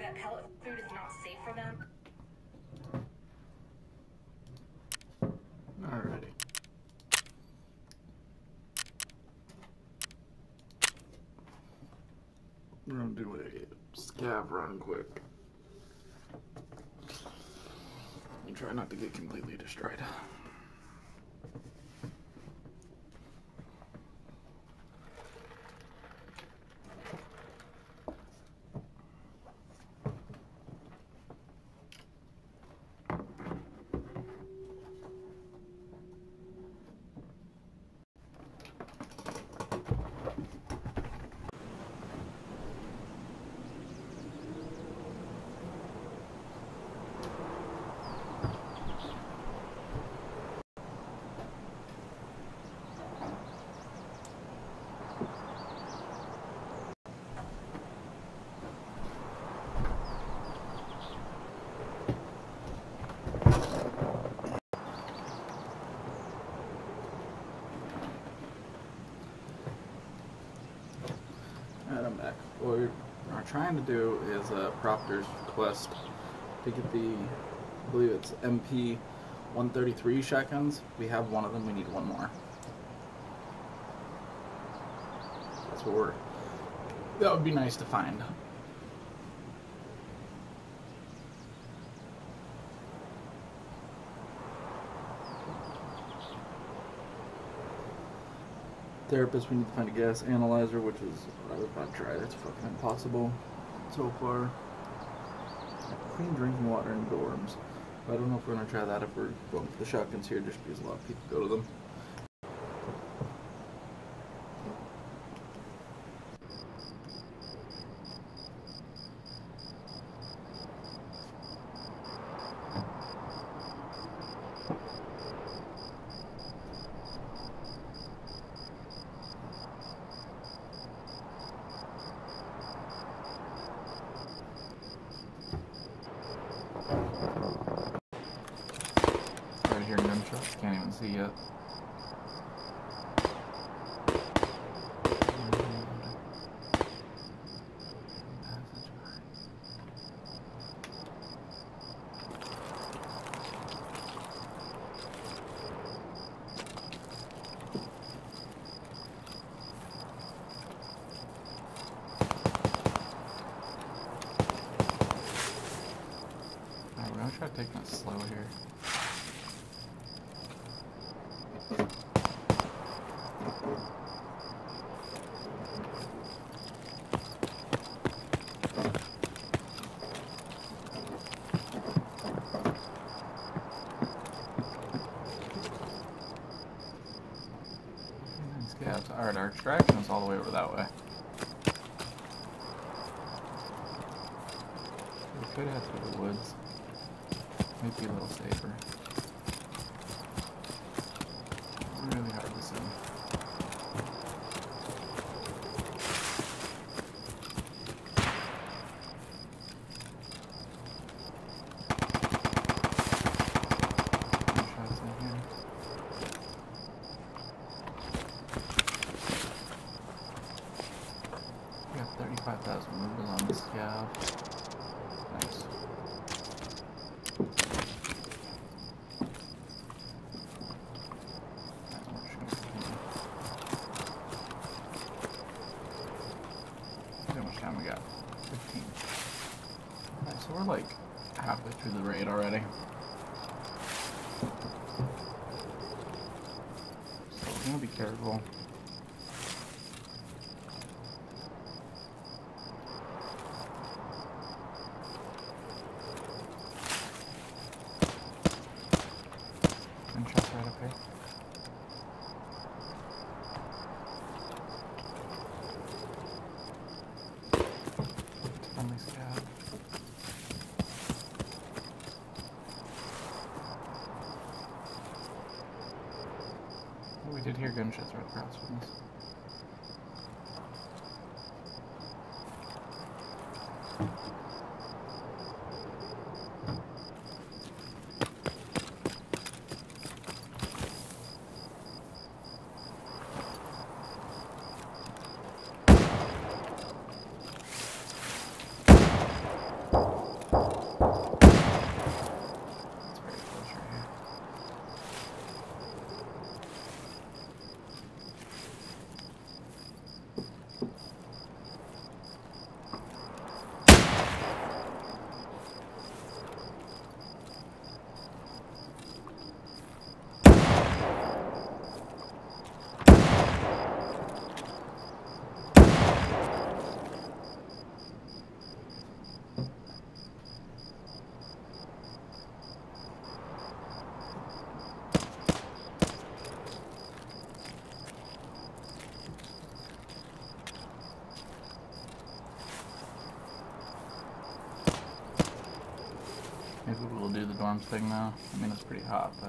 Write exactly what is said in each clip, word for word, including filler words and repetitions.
that pellet food is not safe for them. Alrighty. We're gonna do a scav run quick. And try not to get completely destroyed. I'm back. What we're trying to do is a Proctor's quest to get the, I believe it's M P one thirty-three shotguns. We have one of them, we need one more. That's what we're, that would be nice to find. Therapist, we need to find a gas analyzer, which is what I would not try. That's fucking impossible so far. Clean drinking water in dorms. I don't know if we're gonna try that if we're going for the shotguns here, just because a lot of people go to them. Right here, gunshots. Can't even see yet. Alright, we're gonna try taking it slow here. Scabs. Alright, our extraction is all the way over that way. We could head through the woods. Might be a little safer. Really hard to see. Shots in here. We have thirty-five thousand movers on this scout. Nice. How much time we got? fifteen. Alright, so we're like halfway through the raid already. So we're gonna be careful. Gunshots right up here. Friendly scout. Oh, we did hear gunshots right across from us. Maybe we'll do the dorms thing now. I mean, it's pretty hot, but...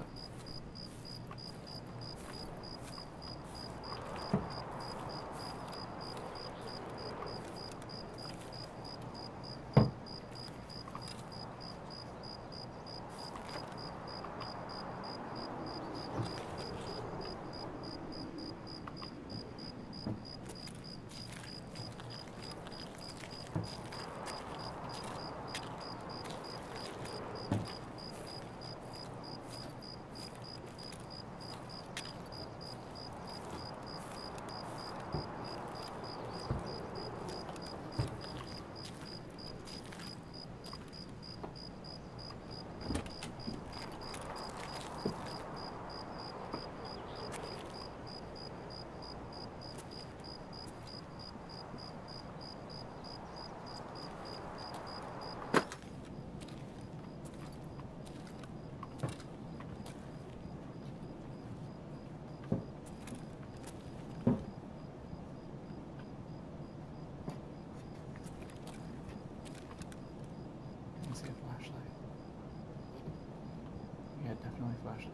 See a flashlight. Yeah, definitely flashlight.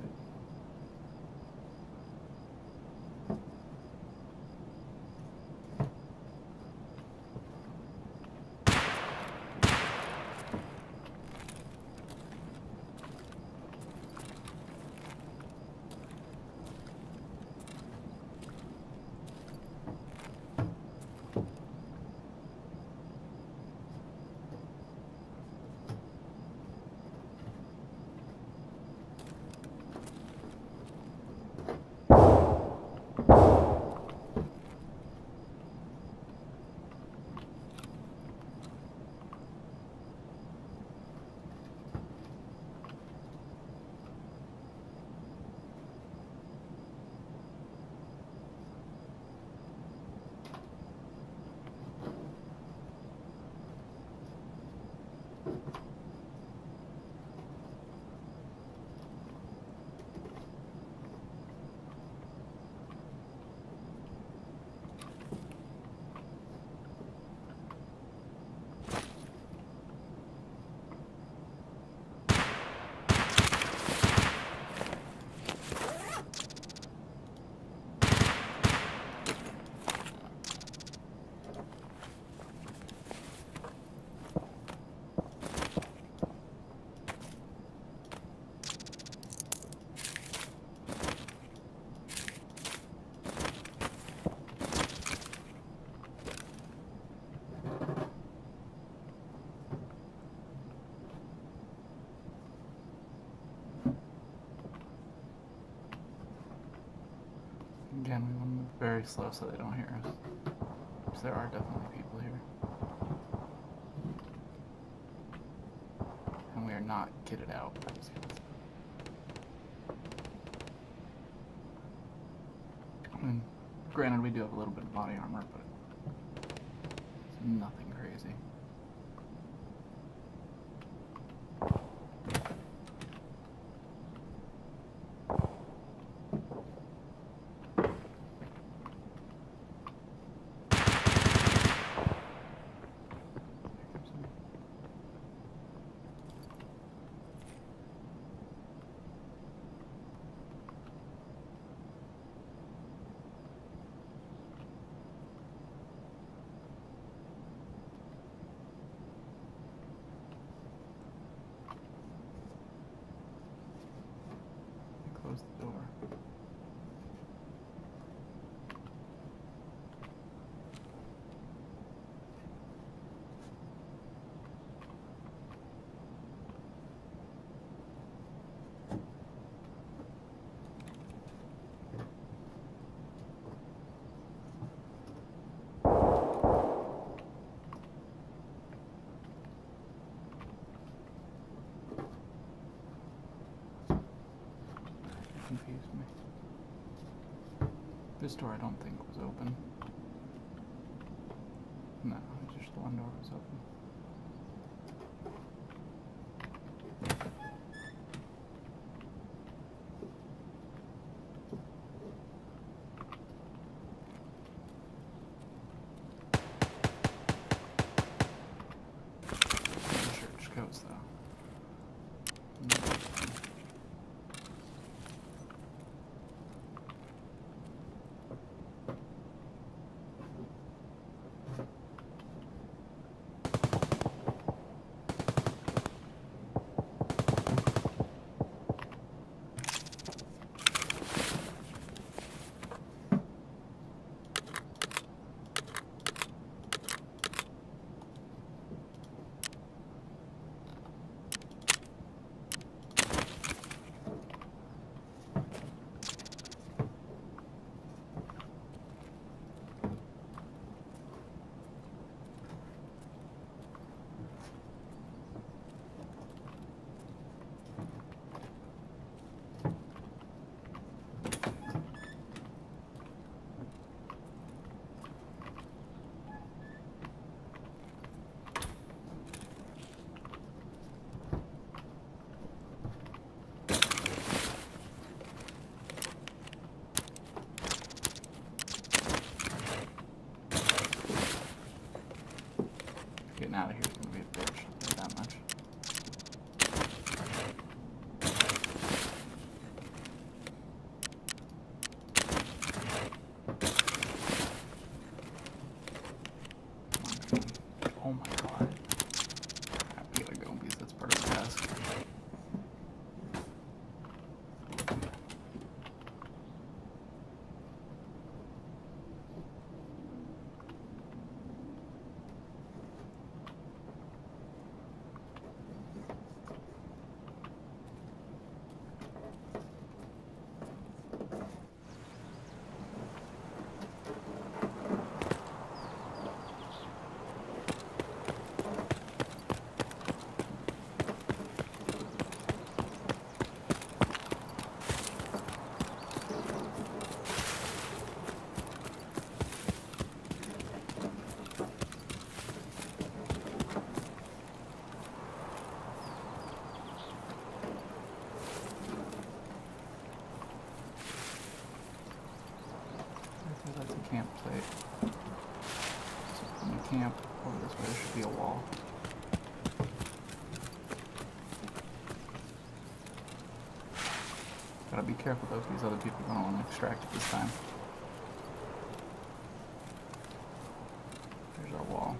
Again, we want to move very slow so they don't hear us. Because there are definitely people here. And we are not kitted out for this kind of stuff. I mean, granted, we do have a little bit of body armor, but it's nothing crazy. Close the door. Confused me. This door I don't think was open. No, just the one door was open. Church coats though. this way. There should be a wall. Gotta be careful though, because other people don't want to extract it this time. There's our wall.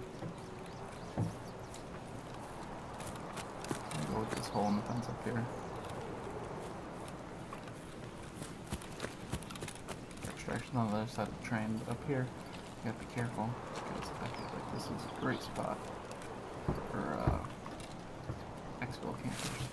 Go with this hole in the fence up here. Extraction on the other side of the train, but up here, you have to be careful because I feel like this is a great spot for uh, exfil campers.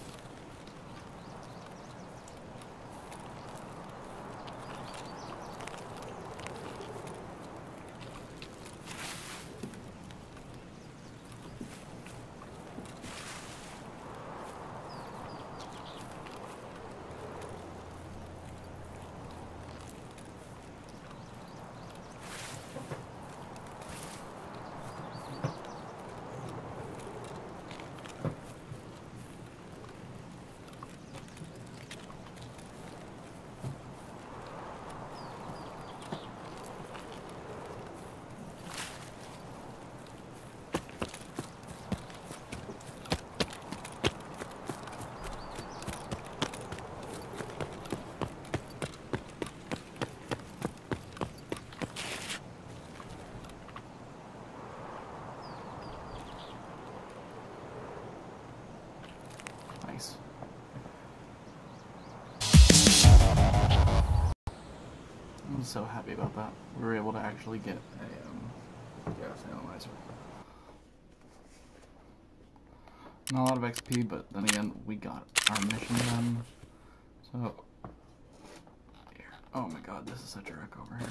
Nice. I'm so happy about that. We were able to actually get a um, gas analyzer. Not a lot of X P, but then again, we got our mission done. So, here. Oh my god, this is such a wreck over here.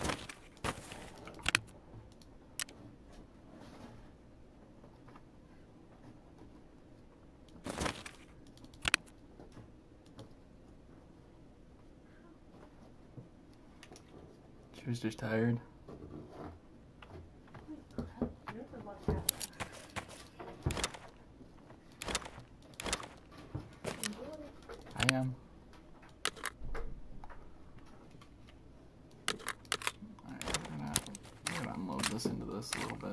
She was just tired. I am. Alright, we're gonna, we're gonna unload this into this a little bit.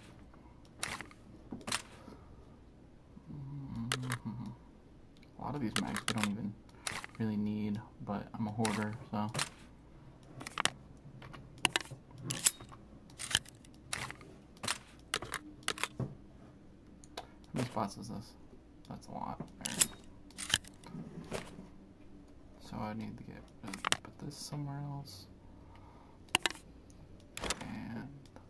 Mm-hmm. A lot of these mags we don't even really need, but I'm a hoarder, so. How many spots is this? That's a lot. Right. So I need to get put this somewhere else. And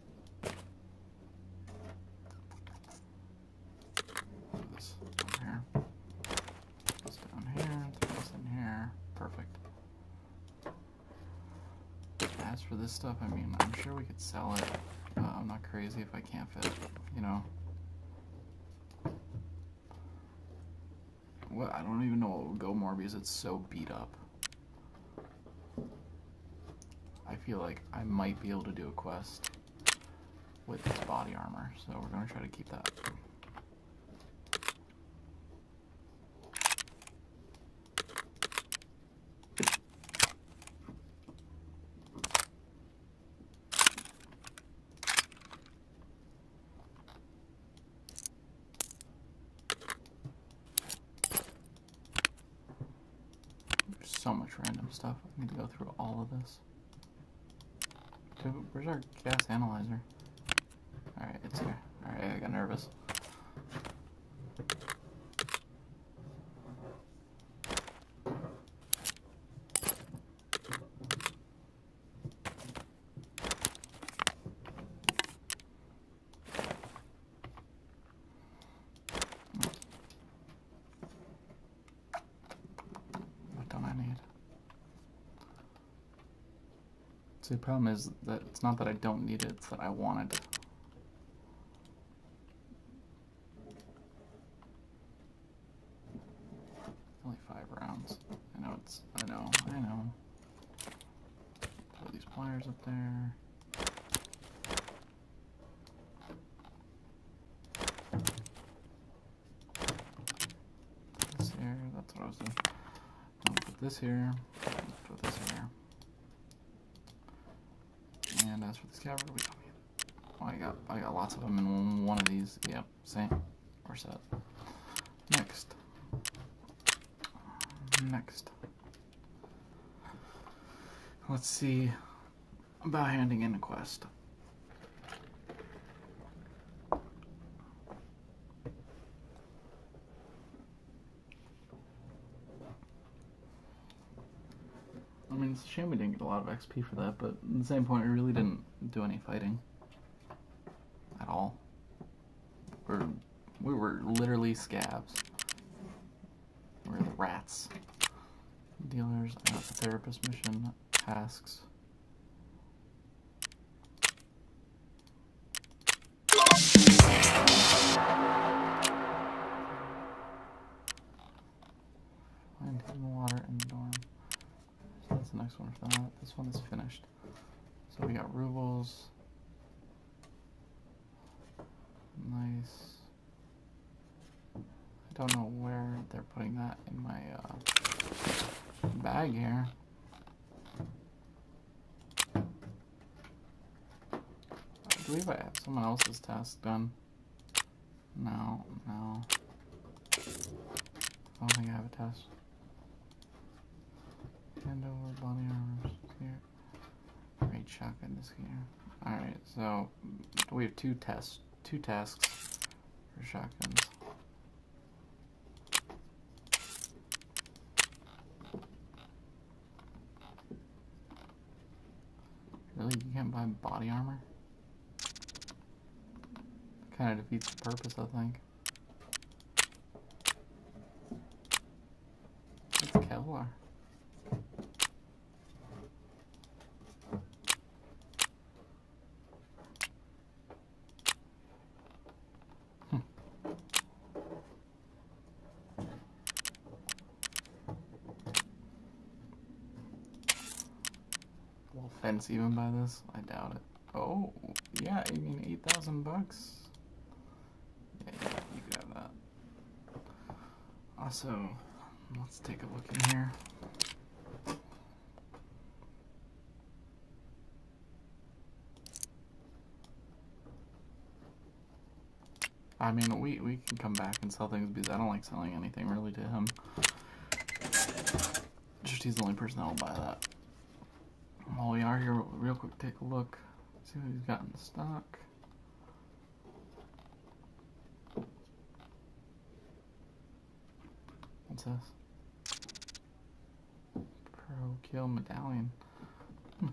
put this over here. Put this down here, throw this in here. Perfect. As for this stuff, I mean, I'm sure we could sell it. Uh, I'm not crazy if I can't fit it, you know. Well, I don't even know what would go more because it's so beat up. I feel like I might be able to do a quest with this body armor, so we're going to try to keep that. So much random stuff. I need to go through all of this. Dude, where's our gas analyzer? Alright, it's here. Alright, I got nervous. See, the problem is that it's not that I don't need it, it's that I want it. Only five rounds. I know it's, I know, I know. Throw these pliers up there. Put this here, that's what I was doing. I'll put this here, put this here. And as for this cavern, we don't need it. Oh, I got I got lots of them in one of these. Yep, same. We're set. Next. Next. Let's see about handing in a quest. I mean, it's a shame we didn't get a lot of X P for that, but at the same point, we really didn't do any fighting at all. We're, we were literally scabs. We're the rats. Dealers, I got the therapist mission, tasks. Find hidden water in the dorm. So that's the next one for that. This one is finished. So we got rubles. Nice. I don't know where they're putting that in my uh, bag here. I believe I have someone else's task done. No, no. I don't think I have a test. Hand over body armor here. Great shotgun this here. Alright, so we have two tests, two tasks for shotguns. Really, you can't buy body armor? Kind of defeats the purpose, I think. It's Kevlar. Will Fence even buy this? I doubt it. Oh, yeah, you mean eight thousand bucks? Yeah, yeah, you could have that. Also, let's take a look in here. I mean, we, we can come back and sell things because I don't like selling anything really to him. Just he's the only person that will buy that. While we are here, real quick, take a look. See what he's got in stock. What's this? Pro Kill Medallion. Hmm.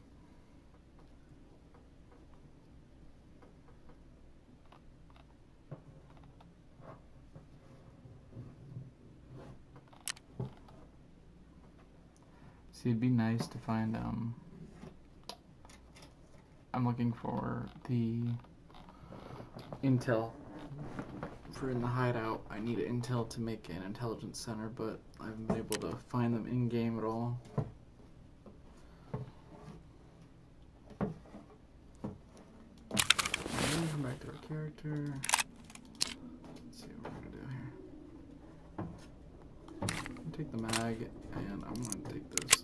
See, it'd be nice to find, um, I'm looking for the intel for in the hideout. I need intel to make an intelligence center, but I haven't been able to find them in game at all. Come back to our character. Let's see what we're gonna do here. I'm gonna take the mag, and I'm gonna take this.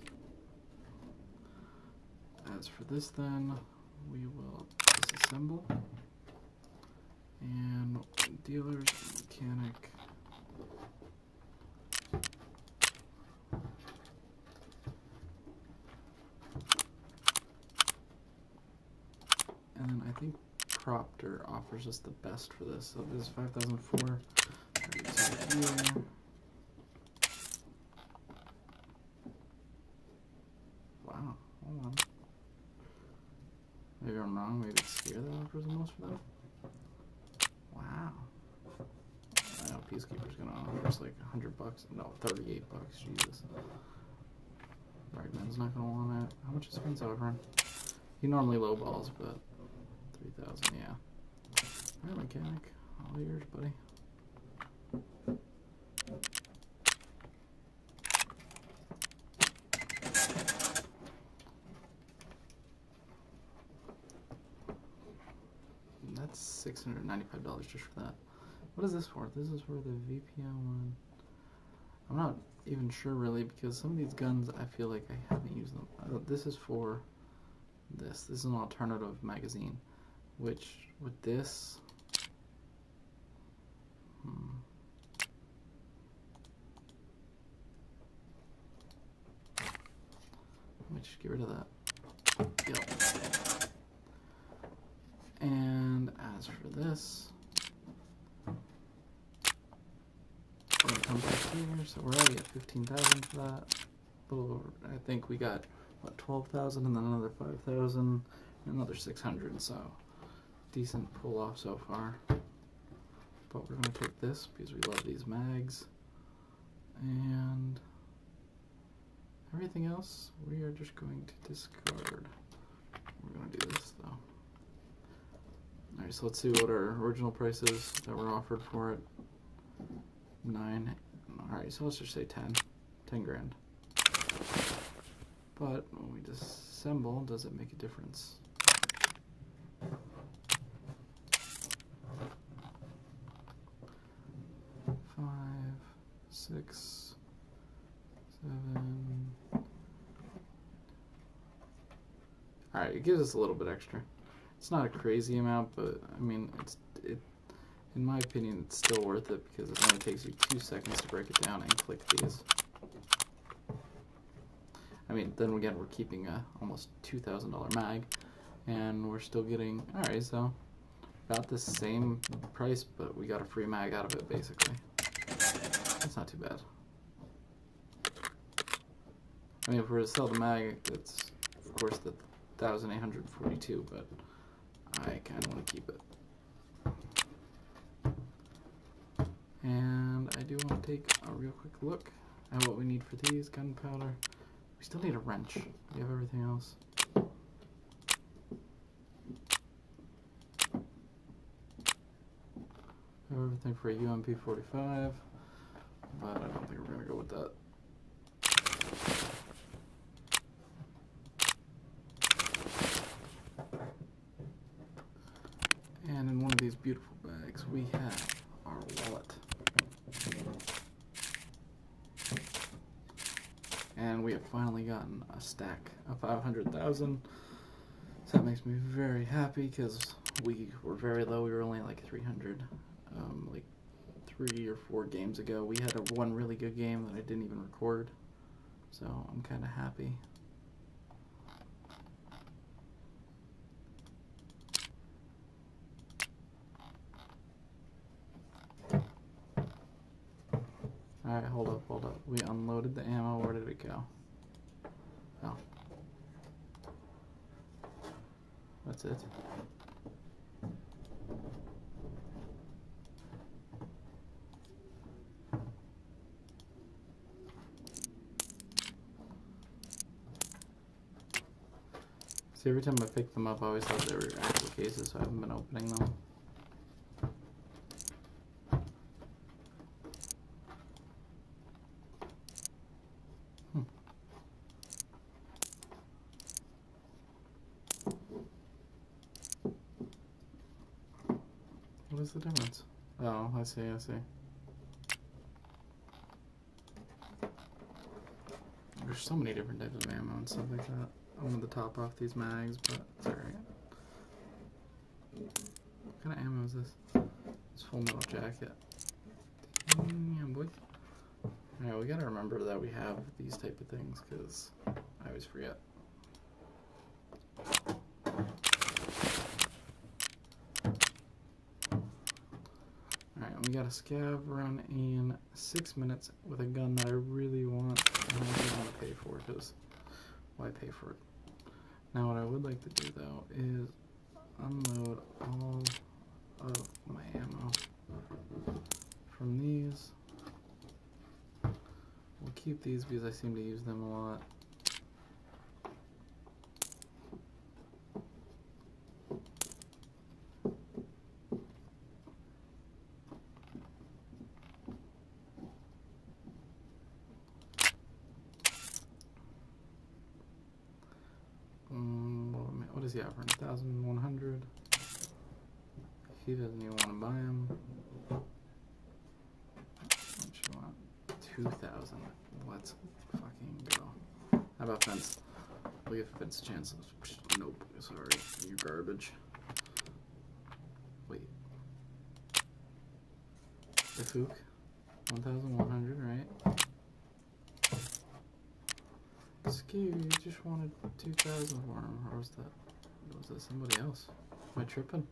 As for this, then we will disassemble. And dealers, mechanic. And then I think Proctor offers us the best for this. So this is five thousand four. Wow, hold on. Maybe I'm wrong. Maybe it's Spear that offers the most for that. Wow. I know Peacekeeper's gonna offer us like a hundred bucks. No, thirty-eight bucks. Jesus. Ragman's not gonna want it. How much is Spin Sovereign? He normally lowballs, but three thousand, yeah. Alright, mechanic. All yours, buddy. That's six hundred ninety-five dollars just for that. What is this for? This is for the V P N one. I'm not even sure really, because some of these guns I feel like I haven't used them. This is for this. This is an alternative magazine. which with this, hmm. Let me just get rid of that. Yep. And as for this, we're gonna come back here. So we're already at fifteen thousand for that. A little over, I think we got what, twelve thousand, and then another five thousand, and another six hundred. So decent pull off so far. But we're gonna take this because we love these mags, and everything else we are just going to discard. We're going to do this though. Alright, so let's see what our original price is that were offered for it. Nine. Alright, so let's just say ten. Ten grand. But when we disassemble, does it make a difference? Five, six, seven. Alright, it gives us a little bit extra. It's not a crazy amount, but I mean, it's it. In my opinion, it's still worth it because it only takes you two seconds to break it down and click these. I mean, then again, we're keeping a almost two thousand dollar mag, and we're still getting, alright, so about the same price, but we got a free mag out of it, basically. That's not too bad. I mean, if we were to sell the mag, it's, of course, the one thousand eight hundred forty-two, but I kind of want to keep it. And I do want to take a real quick look at what we need for these. Gunpowder. We still need a wrench. We have everything else. We have everything for a U M P forty-five, but I don't think we're going to go with that. And in one of these beautiful bags, we have our wallet. And we have finally gotten a stack of five hundred thousand. So that makes me very happy because we were very low. We were only like three hundred. Um, like three or four games ago, we had a one really good game that I didn't even record. So I'm kind of happy. Alright, hold up, hold up. We unloaded the ammo. Where did it go? Oh. That's it. See, every time I pick them up, I always thought they were actual cases, so I haven't been opening them. What is the difference? Oh, I see, I see. There's so many different types of ammo and stuff like that. I wanted to top off these mags, but it's alright. What kind of ammo is this? It's Full Metal Jacket. Yeah, boy. Alright, we gotta remember that we have these type of things, because I always forget. We got a scav run in six minutes with a gun that I really want and I don't want to pay for because why pay for it? Now what I would like to do though is unload all of my ammo from these. We'll keep these because I seem to use them a lot. What does he offer? one thousand one hundred. He doesn't even want to buy them. What you want? two thousand. Let's fucking go. How about Fence? We'll give Fence a chance. Nope. Sorry. You're garbage. Fook. one thousand one hundred, right? Skew, you just wanted two thousand for him. Or was that, was that somebody else? Am I tripping?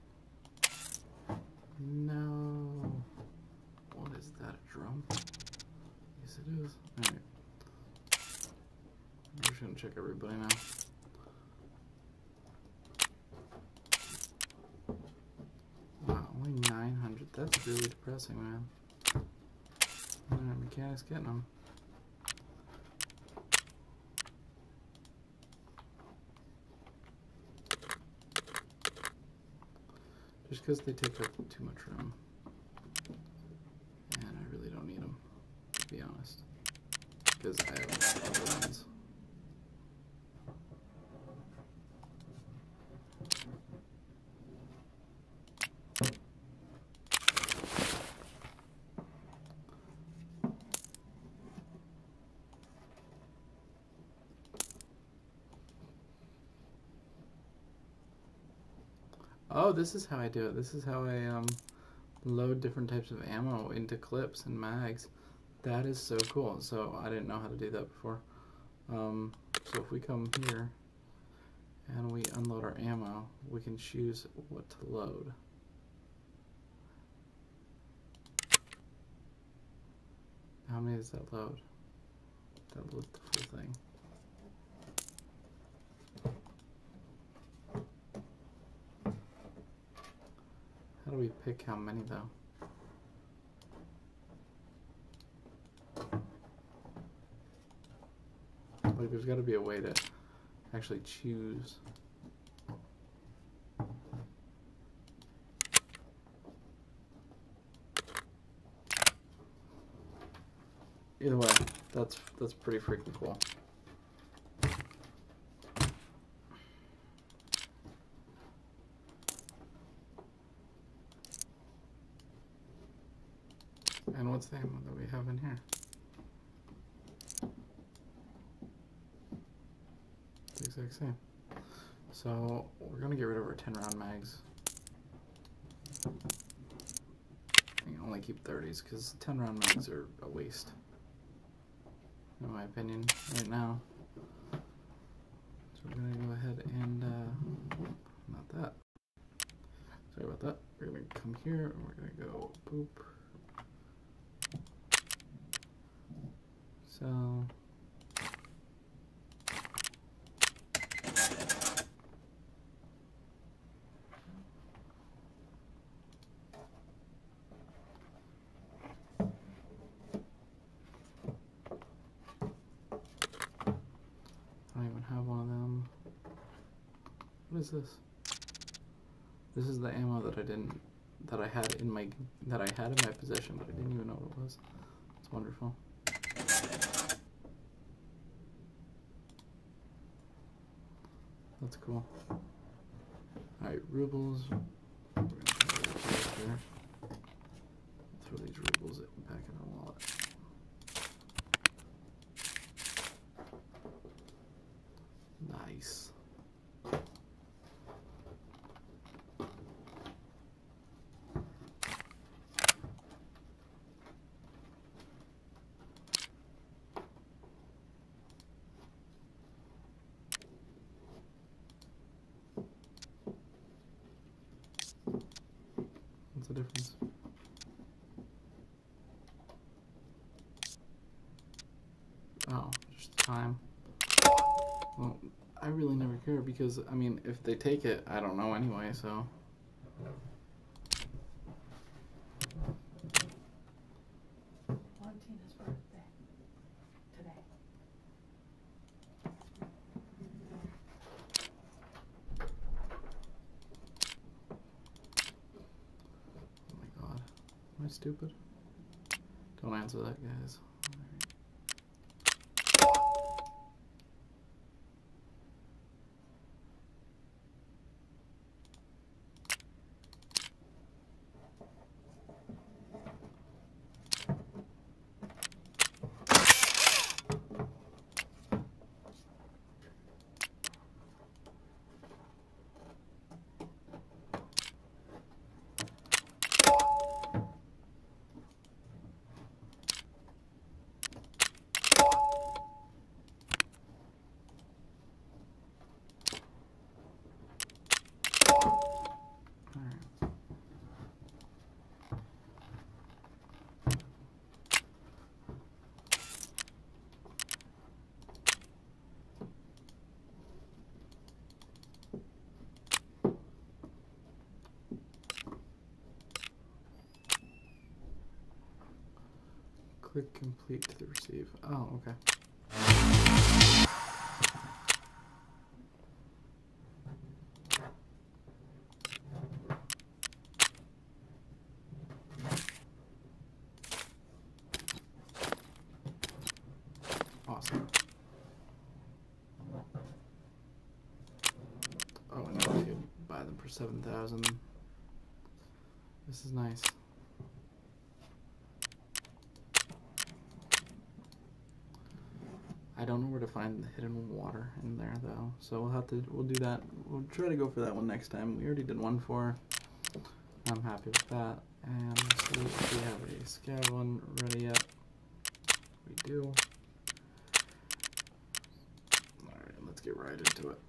No. What is that, a drum? Yes, it is. Alright. I'm just gonna check everybody now. Wow, only nine hundred. That's really depressing, man. Alright, mechanics getting them. Just because they take up too much room. And I really don't need them, to be honest. Because I have other ones. Oh, this is how I do it. This is how I um, load different types of ammo into clips and mags. That is so cool. So I didn't know how to do that before. Um, so if we come here and we unload our ammo, we can choose what to load. How many does that load? That loads the full thing. How do we pick how many though? Like there's got to be a way to actually choose. Either way, that's that's pretty freaking cool. And what's the ammo that we have in here? The exact same. So we're gonna get rid of our ten round mags. I only keep thirties because ten round mags are a waste, in my opinion, right now. So we're gonna go ahead and uh, not that. Sorry about that. We're gonna come here and we're gonna go boop. So I don't even have one of them. What is this? This is the ammo that I didn't that I had in my that I had in my possession, but I didn't even know what it was. It's wonderful. That's cool. Alright, rubles. We're gonna throw here. Throw these rubles back in our wallet. Nice. What's the difference? Oh, just time. Well, I really never care because, I mean, if they take it, I don't know anyway, so. Valentina's birthday today. Oh my god. Am I stupid? Don't answer that, guys. Click complete to the receive. Oh, okay. Awesome. Oh, and now we can buy them for seven thousand. This is nice. I don't know where to find the hidden water in there though, so we'll have to, we'll do that. We'll try to go for that one next time. We already did one for. I'm happy with that. And see if we have a scav one ready yet. We do. Alright, let's get right into it.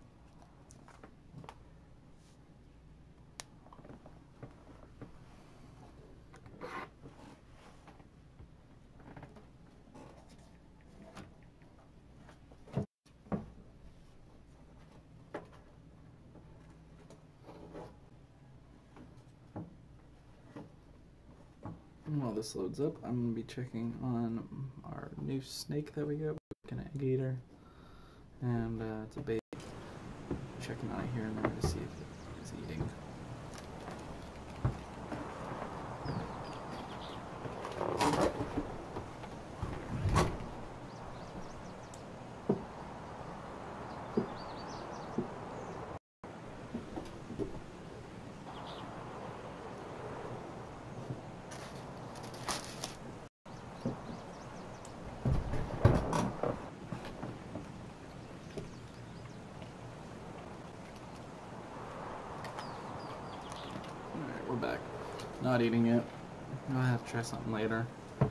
While this loads up, I'm going to be checking on our new snake that we got, an egg eater, and uh, it's a baby. Checking on it here and there to see if it's eating. We're back. Not eating it. I'll have to try something later.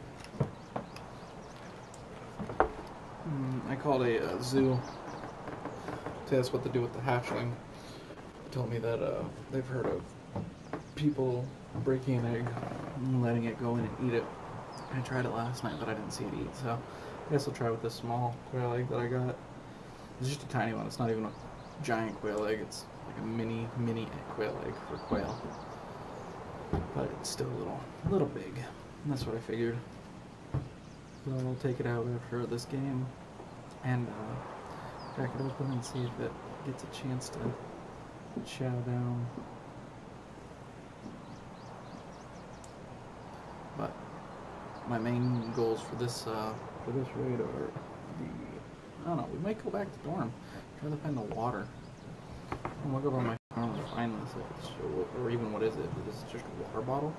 Mm, I called a uh, zoo to ask what to do with the hatchling. Told me that uh, they've heard of people breaking an egg and letting it go in and eat it. I tried it last night, but I didn't see it eat, so I guess I'll try with this small quail egg that I got. It's just a tiny one. It's not even a giant quail egg. It's like a mini, mini quail egg for quail. But it's still a little, a little big. And that's what I figured. So I'll take it out after this game and uh, crack it open and see if it gets a chance to chow down. But my main goals for this uh, for this raid are the I don't know. We might go back to dorm, try to find the water. I'll look up on my phone and find this, if it's, or even what is it? Is this just a water bottle?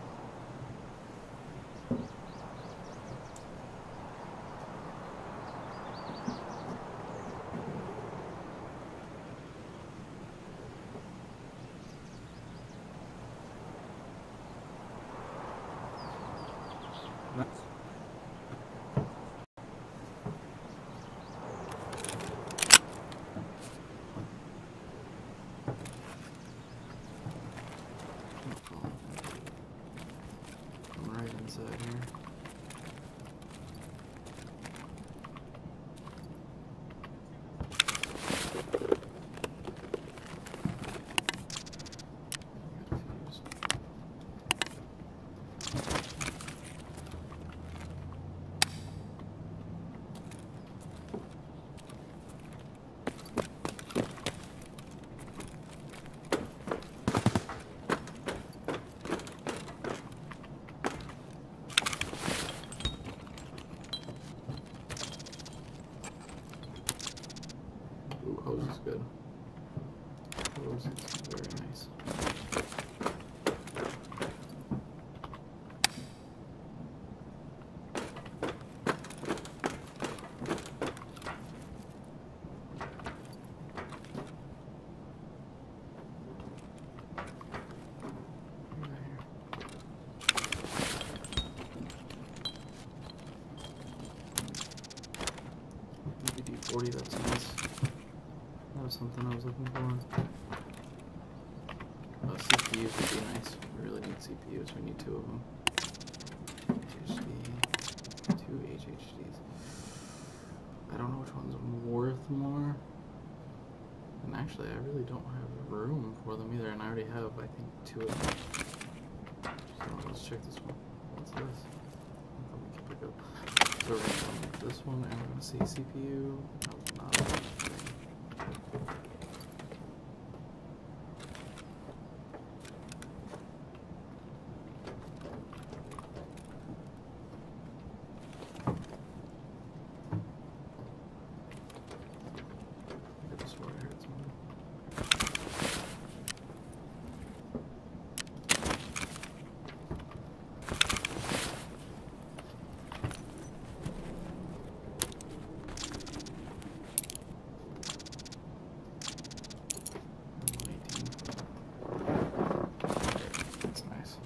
Inside here. Ooh, hose is good. Hose is very nice. D forty, that's nice. That was something I was looking for. Oh, C P Us would be nice. We really need C P Us. We need two of them. H H D. Two H H Ds. I don't know which one's worth more. And actually, I really don't have room for them either. And I already have, I think, two of them. So let's check this one. What's this? I thought we could pick up. So we're gonna go this one and we're gonna see C P U. No, not. This one here, it's one. That's nice.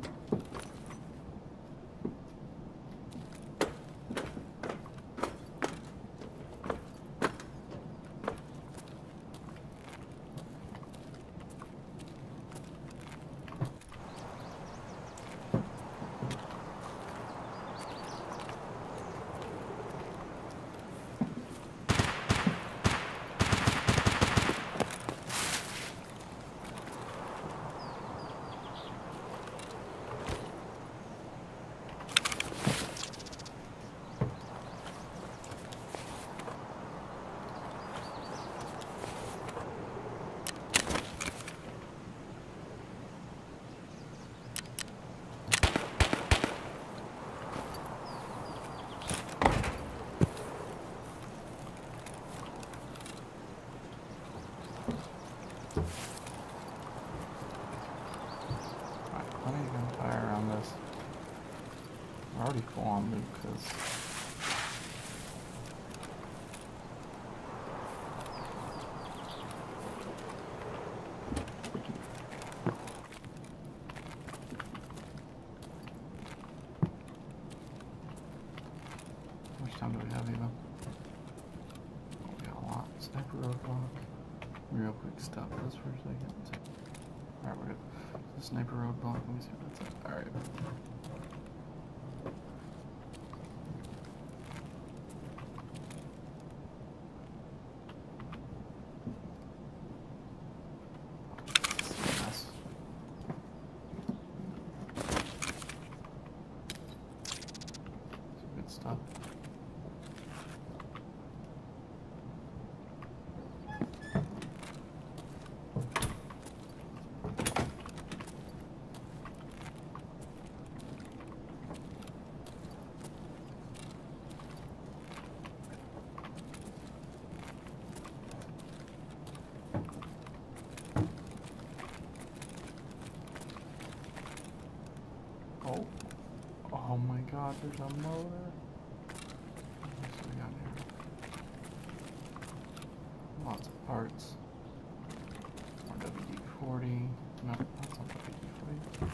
Plenty of gunfire around this. We're already full on loot because how much time do we have even? Oh, we got a lot. Sniper roadblock. Real quick, stop this for a second. Alright, we're good. The sniper roadblock, let me see what that's at. Alright. That's some good stuff. Oh, oh my god, there's a motor. What else do we got here? Lots of parts. More W D forty. No, that's not W D forty.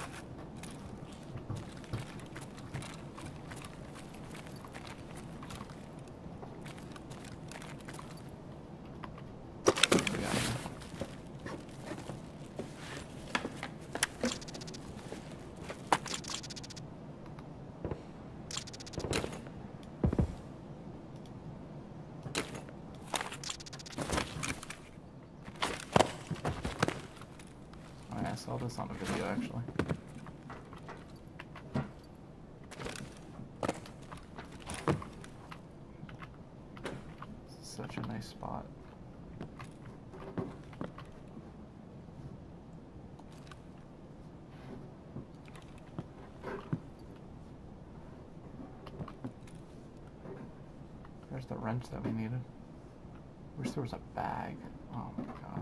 What do we got here? I saw this on a video actually. This is such a nice spot. There's the wrench that we needed. Wish there was a bag. Oh my god.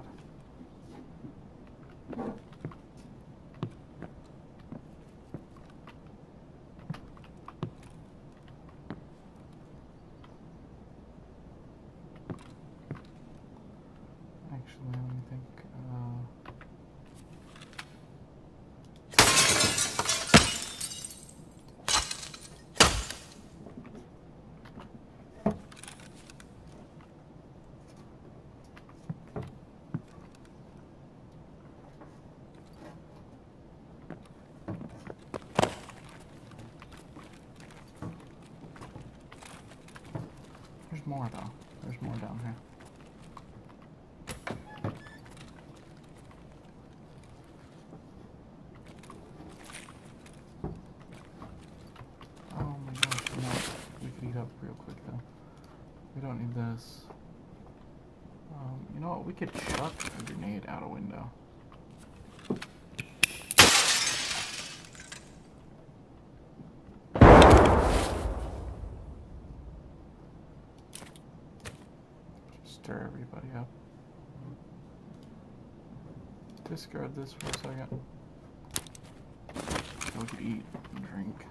Actually, let me think. Uh, there's more though. There's more down here. Oh my gosh, no. We could eat up up real quick though. We don't need this. Um, you know what? We could chuck a grenade out a window. Stir everybody up. Discard this for a second. So we could eat and drink.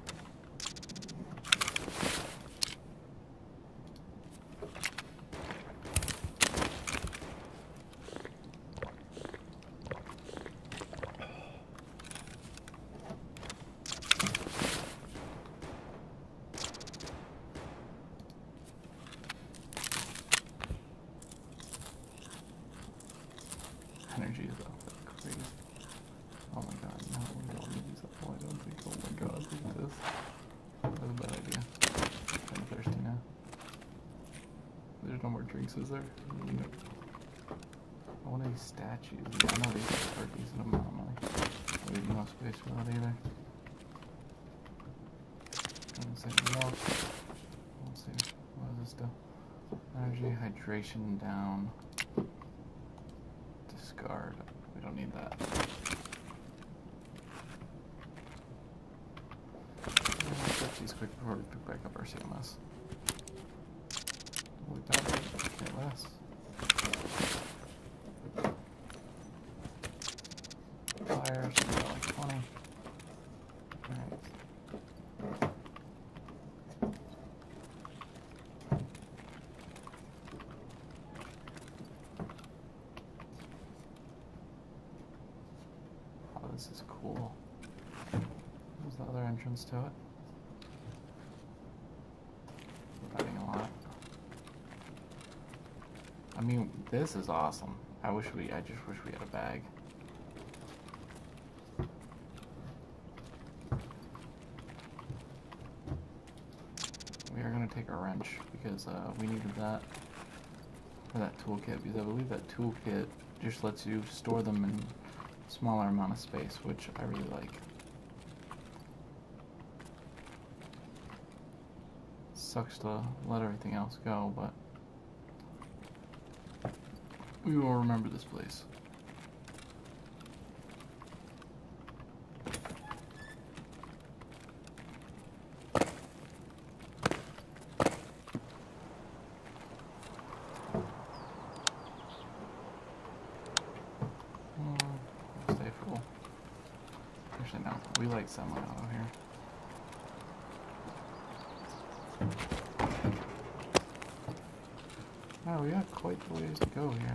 Energy is up like crazy. Oh my god, no, we don't need these up. Oh, I don't think, oh my god, look at this. That's a bad idea. I'm thirsty now. There's no more drinks, is there? Nope. I want these statues. Yeah, I know these are a decent amount of money. We have no space for that either. I'm gonna say no. Let's see. What does this do? Energy, hydration down. Discard. We don't need that. Let's check these quick before we pick back up our C M S. We got it. Okay, less. Fire, so we got like twenty. Alright. This is cool. There's the other entrance to it. We're adding a lot. I mean, this is awesome. I wish we, I just wish we had a bag. We are going to take a wrench because uh, we needed that for that toolkit, because I believe that toolkit just lets you store them in smaller amount of space, which I really like. Sucks to let everything else go, but we will remember this place. Actually, no. We like semi-auto here. Wow, we got quite the ways to go here.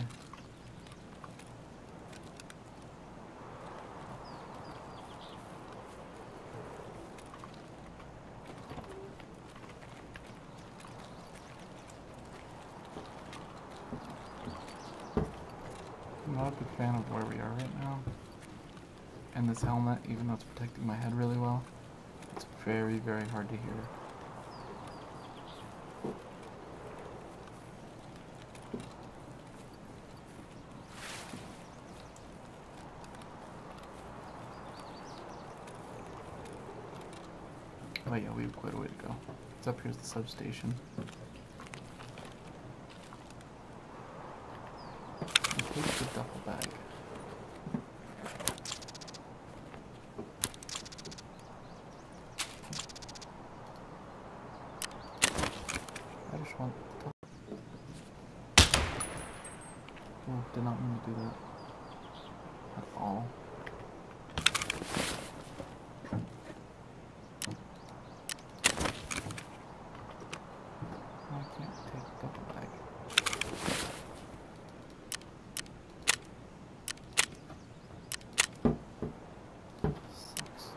I'm not a big fan of where we are right now. And this helmet, even though it's protecting my head really well, it's very, very hard to hear. Oh yeah, we have quite a way to go. It's up here's the substation. And take the duffel bag. I just want to... Oh, did not mean to do that. At all. I can't take the duffel bag. Sucks.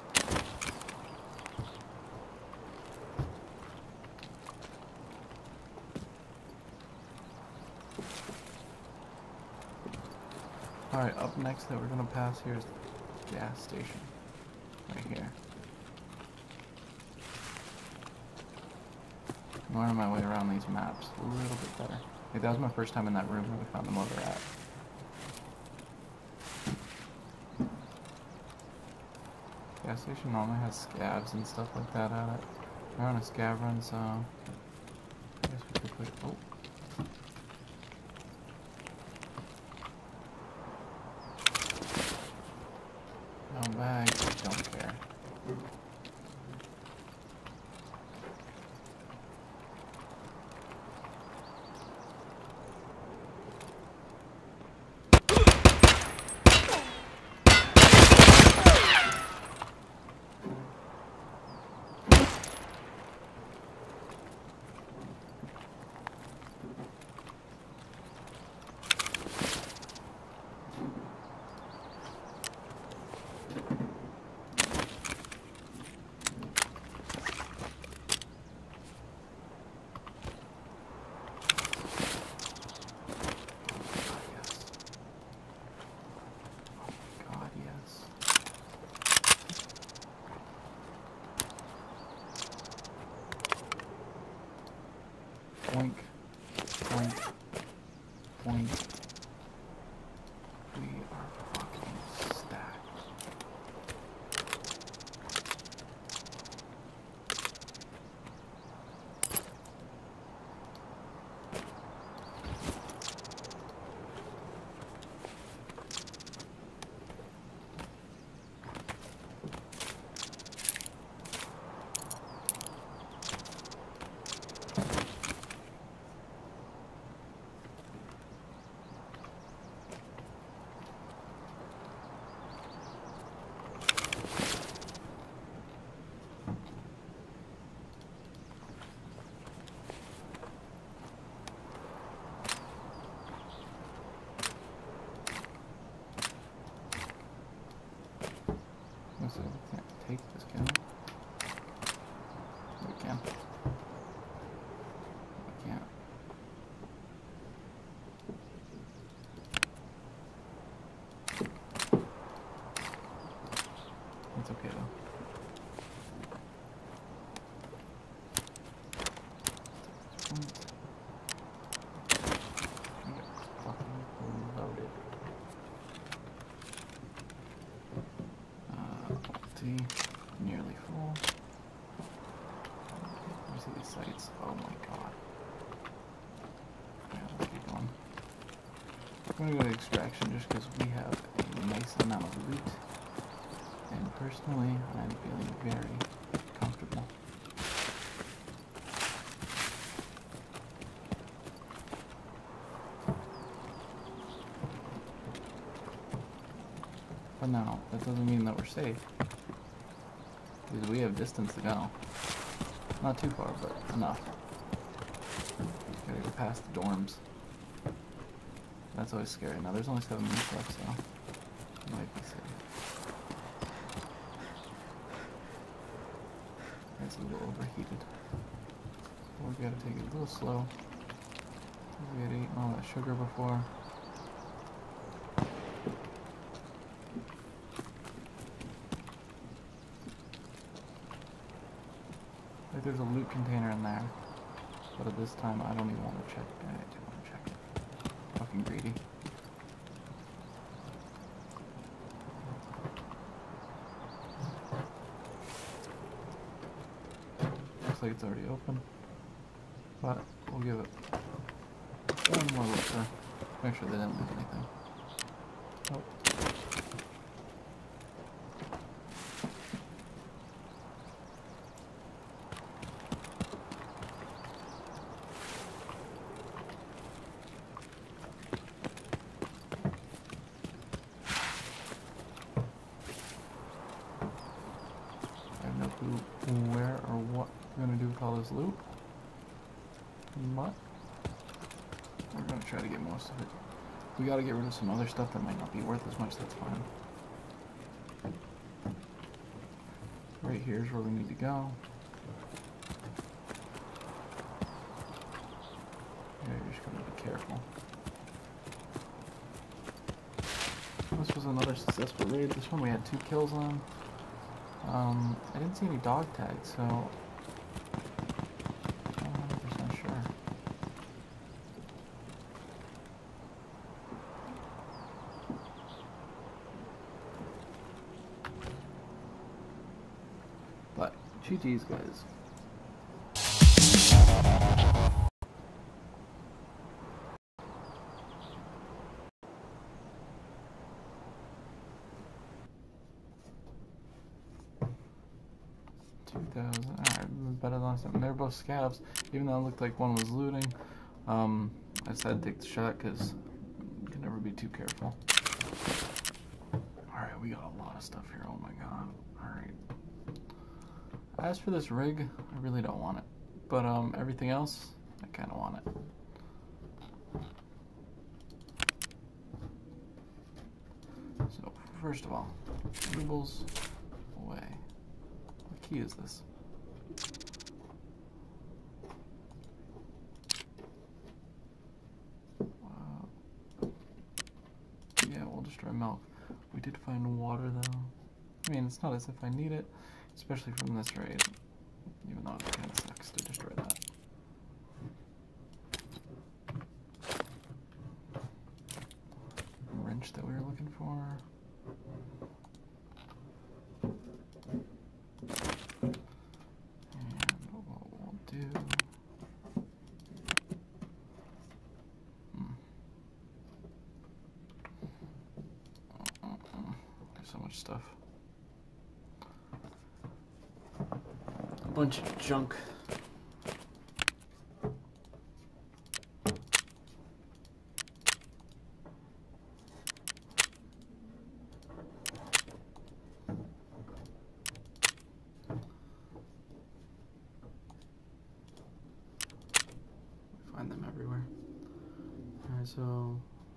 Alright, up next that we're gonna pass here is the gas station. Right here. I'm learning my way around these maps a little bit better. Like, that was my first time in that room where we found the motor at. Gas station normally has scavs and stuff like that at it. We're on a scav run, so guess we could put it. Oh. No bag. Don't care. Boink, boink, boink. We are fucking stacked. So we can't take this, can we? We can. We can't. It's okay though. We got fucking loaded. Nearly full. Let me see these sights. Oh my god. Yeah, let's keep going. I'm gonna go to extraction just because we have a nice amount of loot. And personally, I'm feeling very comfortable. But now, that doesn't mean that we're safe. Because we have distance to go. Not too far, but enough. Gotta go past the dorms. That's always scary. Now there's only seven minutes left, so it might be safe. It's a little overheated. So we gotta take it a little slow. We had eaten all that sugar before. Like there's a loot container in there, but at this time I don't even want to check. I do want to check it. Fucking greedy. Looks like it's already open, but we'll give it one more look to make sure they didn't leave anything. Oh. Where or what we're gonna do with all this loot, but we're gonna try to get most of it. We gotta get rid of some other stuff that might not be worth as much. That's fine. Right here is where we need to go. Yeah, you're just gonna be careful. This was another successful raid. This one we had two kills on. Um, I didn't see any dog tags, so I'm not one hundred percent sure. But G G's, guys. those. Alright, better than last time. They're both scavs, even though it looked like one was looting. Um, I just had to take the shot because you can never be too careful. Alright, we got a lot of stuff here. Oh my god. Alright. As for this rig, I really don't want it. But um, everything else, I kind of want it. So, first of all, rubles away. What key is this? Uh, yeah, we'll destroy milk. We did find water though. I mean, it's not as if I need it, especially from this raid, even though it kind of sucks to destroy that. Wrench that we were looking for. And what we'll do... Hmm. There's so much stuff. A bunch of junk. Find them everywhere. Alright, so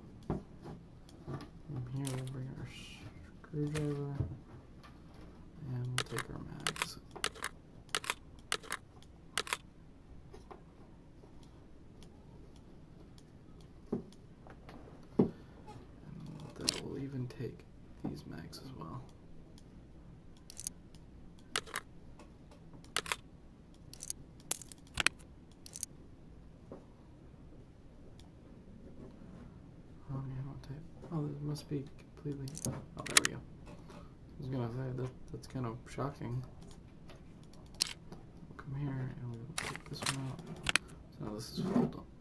from here we'll bring our screwdriver and we'll take our mags. And that will even take these mags as well. Oh, yeah, no tape. Oh, this must be completely. Oh, there we go. I was gonna say that that's kind of shocking. We'll come here and we'll take this one out. So now this is filled up.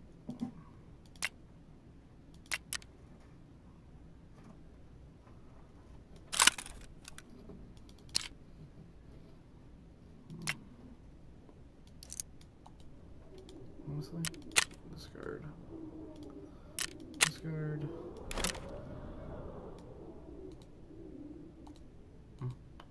Honestly, discard. Discard. Hmm.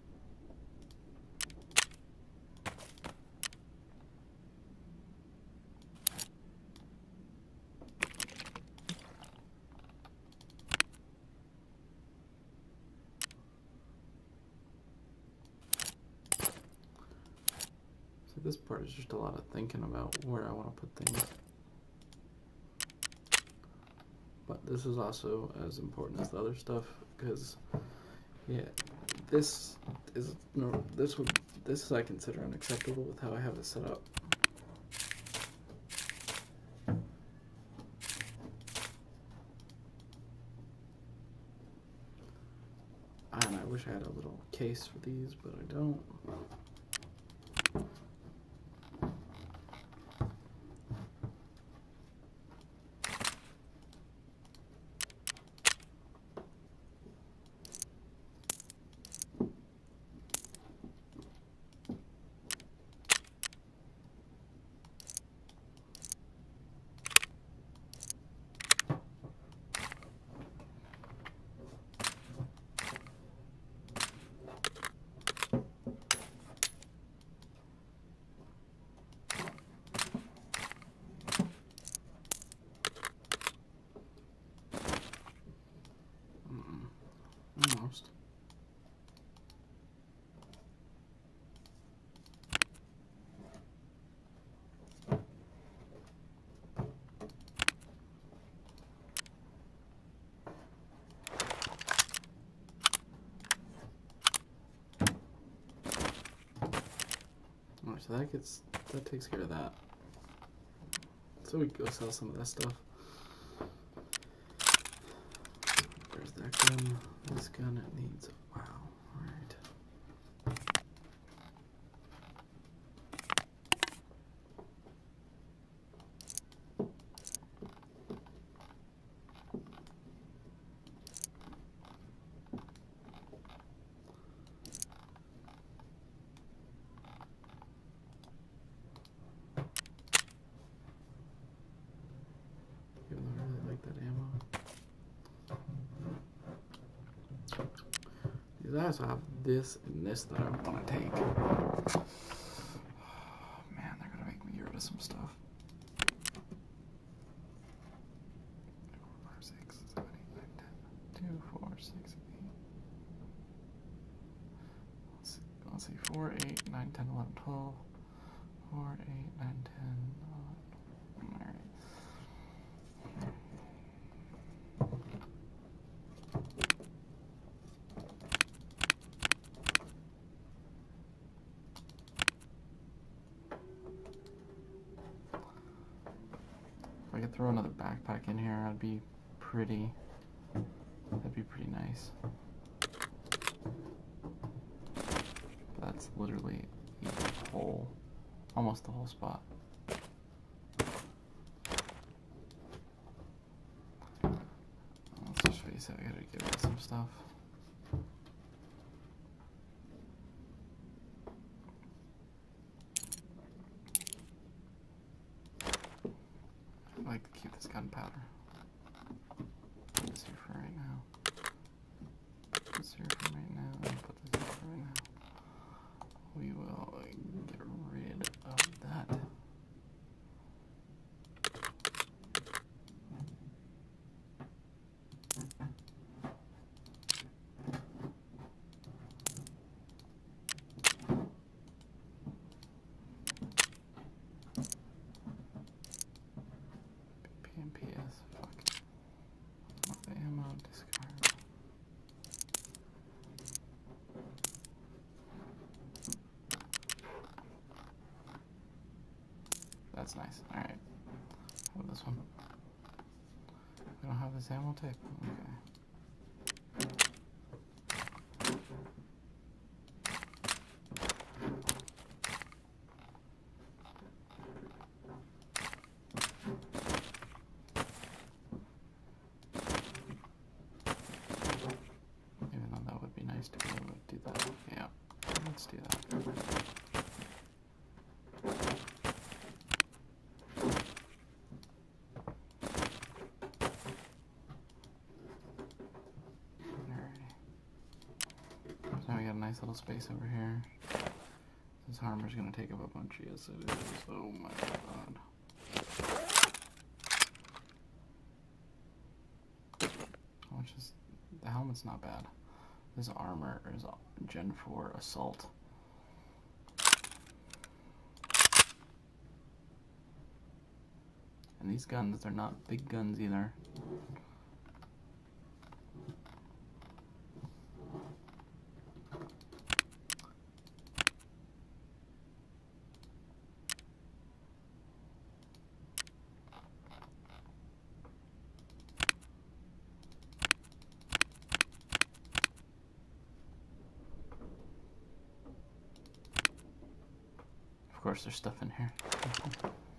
So this part is just a lot of thinking about where I want to put things. But this is also as important as the other stuff because, yeah, this is no, this would this is I consider unacceptable with how I have it set up. And I wish I had a little case for these, but I don't. Almost. Alright, so that gets that takes care of that. So we can go sell some of that stuff. There's that gun. This gun it needs. Wow. Alright. that ammo. These I also have this and this that I want to take. Oh, man, they're gonna make me get rid of some stuff. Four, six, seven, eight, nine, ten. Two, four, six, eight. Let's see, let's see. Four, eight, nine, ten, eleven, twelve. Four, eight, nine, ten, eleven. All right. If I could throw another backpack in here, I'd be pretty, that'd be pretty nice. But that's literally a whole, almost the whole spot. Let's just face it, I gotta get rid of some stuff. I'd like to keep this gunpowder. Put this here for right now. Put this here for right now, and put this here for right now. We will get rid of that. P M P S, fuck. Not the ammo, discard. That's nice. Alright. How about this one? We don't have this ammo tape? Okay. Even though that would be nice to be able to do that. Yeah. Let's do that. Now we got a nice little space over here. This armor's gonna take up a bunch. Yes, it is. Oh my god. Oh, it's just, the helmet's not bad. This armor is Gen four Assault. And these guns, they're not big guns either. Of course, there's stuff in here.